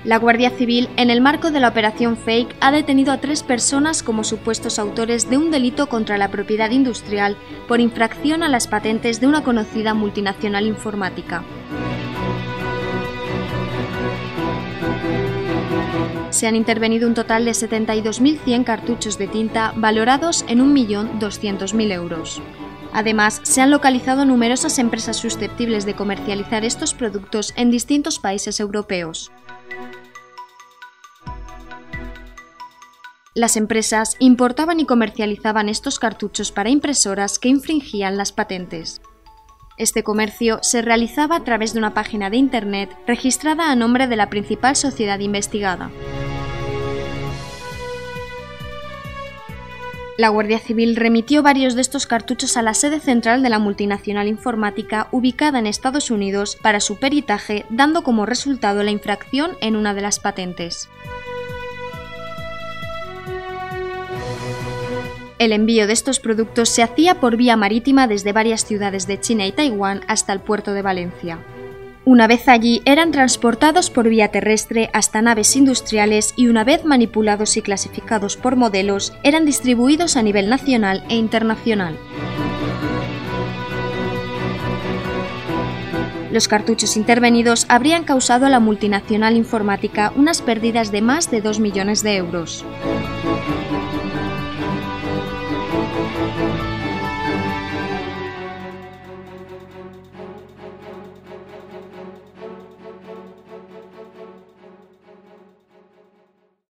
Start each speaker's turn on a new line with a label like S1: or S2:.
S1: La Guardia Civil, en el marco de la Operación Fake, ha detenido a 3 personas como supuestos autores de un delito contra la propiedad industrial por infracción a las patentes de una conocida multinacional informática. Se han intervenido un total de 72.100 cartuchos de tinta valorados en 1.200.000 euros. Además, se han localizado numerosas empresas susceptibles de comercializar estos productos en distintos países europeos. Las empresas importaban y comercializaban estos cartuchos para impresoras que infringían las patentes. Este comercio se realizaba a través de una página de Internet registrada a nombre de la principal sociedad investigada. La Guardia Civil remitió varios de estos cartuchos a la sede central de la multinacional informática ubicada en Estados Unidos para su peritaje, dando como resultado la infracción en una de las patentes. El envío de estos productos se hacía por vía marítima desde varias ciudades de China y Taiwán hasta el puerto de Valencia. Una vez allí, eran transportados por vía terrestre hasta naves industriales y una vez manipulados y clasificados por modelos, eran distribuidos a nivel nacional e internacional. Los cartuchos intervenidos habrían causado a la multinacional informática unas pérdidas de más de 2 millones de euros.